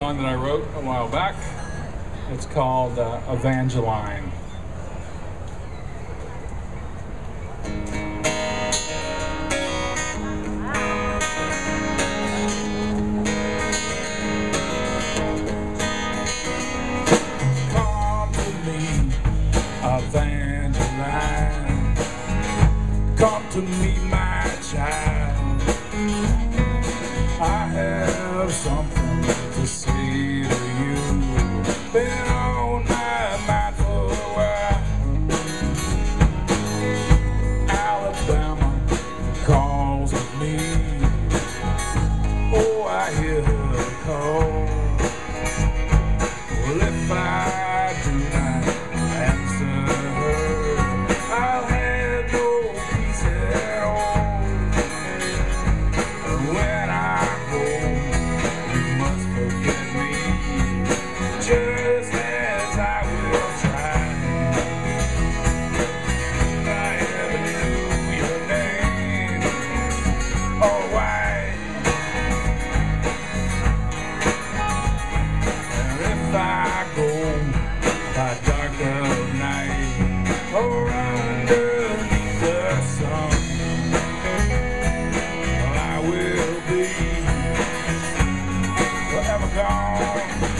One that I wrote a while back. It's called Evangeline. Come to me, Evangeline. Come to me, my child. I have something to say to you. Been on my mind for a while. Alabama calls me. Oh, I hear her call. Well, if I do not answer her, I'll have no peace at all. When I forget me, just as I will try. I ever knew your name, or why. And if I go by dark of night, or underneath the sun, I will be forever gone.